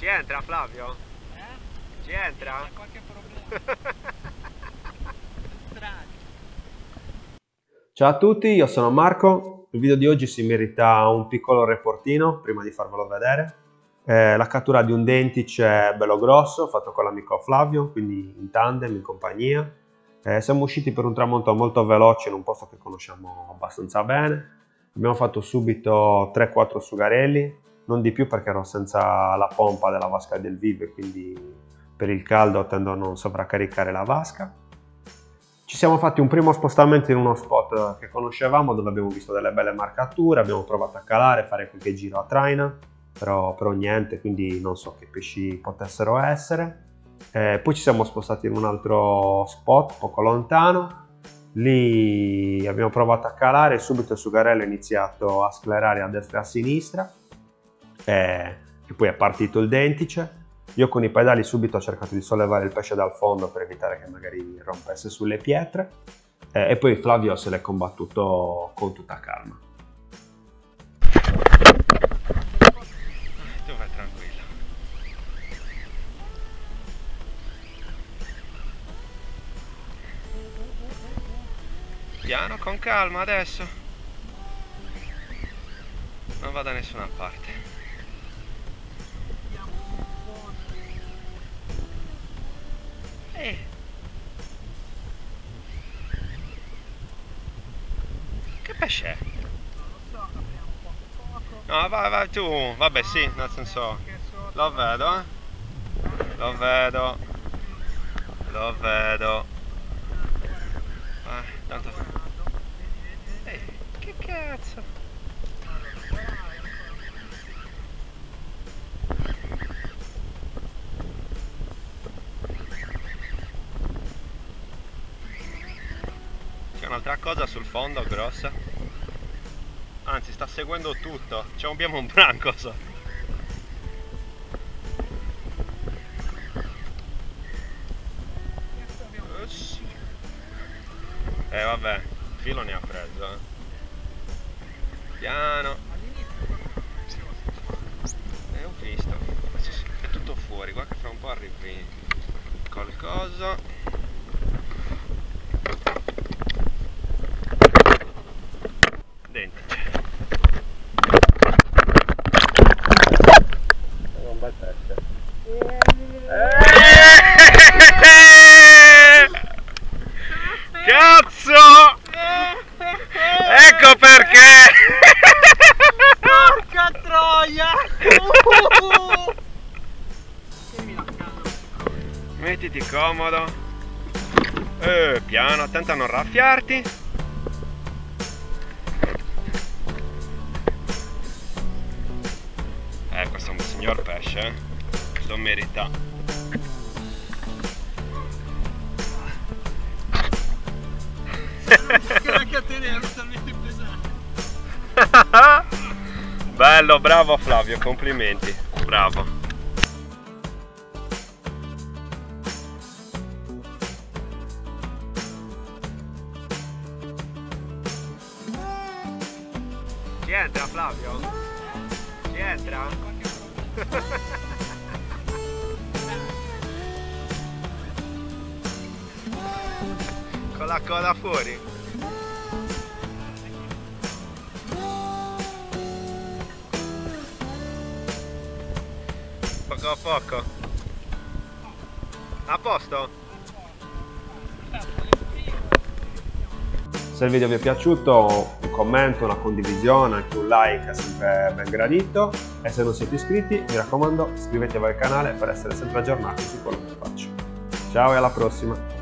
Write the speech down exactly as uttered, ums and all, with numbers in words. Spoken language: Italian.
Ci entra Flavio? Eh? Ci entra? C'è qualche problema. Ciao a tutti, io sono Marco. Il video di oggi si merita un piccolo reportino prima di farvelo vedere. Eh, la cattura di un dentice bello grosso fatto con l'amico Flavio, quindi in tandem, in compagnia. Eh, siamo usciti per un tramonto molto veloce in un posto che conosciamo abbastanza bene. Abbiamo fatto subito tre quattro sugarelli, non di più perché ero senza la pompa della vasca del Vive, quindi per il caldo tendo a non sovraccaricare la vasca. Ci siamo fatti un primo spostamento in uno spot che conoscevamo, dove abbiamo visto delle belle marcature, abbiamo provato a calare, fare qualche giro a traina, però, però niente, quindi non so che pesci potessero essere. Eh, poi ci siamo spostati in un altro spot poco lontano, lì abbiamo provato a calare e subito il sugarello ha iniziato a sclerare a destra e a sinistra, eh, e poi è partito il dentice. Io con i pedali subito ho cercato di sollevare il pesce dal fondo per evitare che magari rompesse sulle pietre, eh, e poi Flavio se l'è combattuto con tutta calma. Tu vai tranquillo. Piano, con calma adesso. Non va da nessuna parte. Eh. Che pesce è? No, vai, vai tu, vabbè sì, nel senso, lo vedo, eh? Lo vedo, lo vedo. Eh, tanto... Ehi, che cazzo? C'è un'altra cosa sul fondo grossa, anzi sta seguendo tutto, cioè abbiamo un branco so. Eh vabbè, il filo ne ha preso, eh. Piano. Eh, ho visto, è tutto fuori, guarda che fra un po' arrivi qualcosa. Dentice. È un bel pesce. Cazzo! Ecco perché! Porca troia! Mettiti comodo. Eh, piano, attento a non raffiarti. Eh, questo è un signor pesce, eh? Questo merita. Anche a tenere talmente pesante. Bello, bravo Flavio, complimenti. Bravo. Ci entra Flavio? Ci entra? Con la coda fuori. Poco a poco. A posto? Se il video vi è piaciuto, un commento, una condivisione, anche un like è sempre ben gradito, e se non siete iscritti mi raccomando iscrivetevi al canale per essere sempre aggiornati su quello che faccio. Ciao e alla prossima!